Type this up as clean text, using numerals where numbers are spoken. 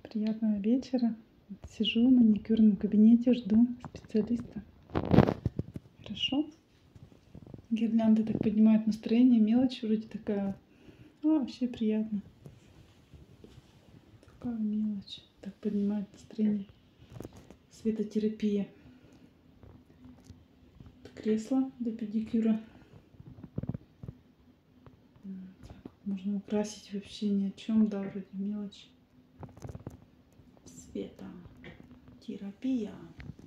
Приятного вечера. Сижу в маникюрном кабинете, жду специалиста. Хорошо. Гирлянда так поднимает настроение. Мелочь вроде такая. Вообще приятно. Такая мелочь. Так поднимает настроение. Светотерапия. Кресло для педикюра. Так, можно украсить вообще ни о чем. Да, вроде мелочь. Светотерапия.